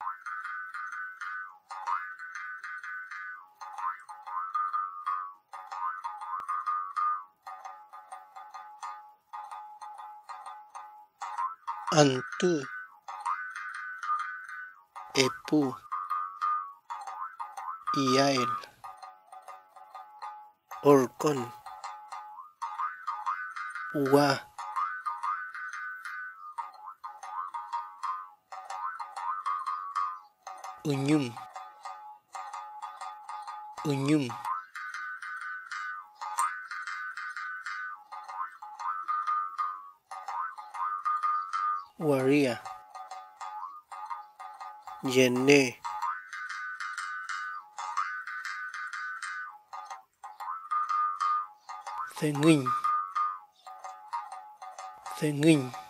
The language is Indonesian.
Antu, Epu, Iael, Orkon, Ua, Unyum, Unyum, Waria, Yene, Thengin, Thengin,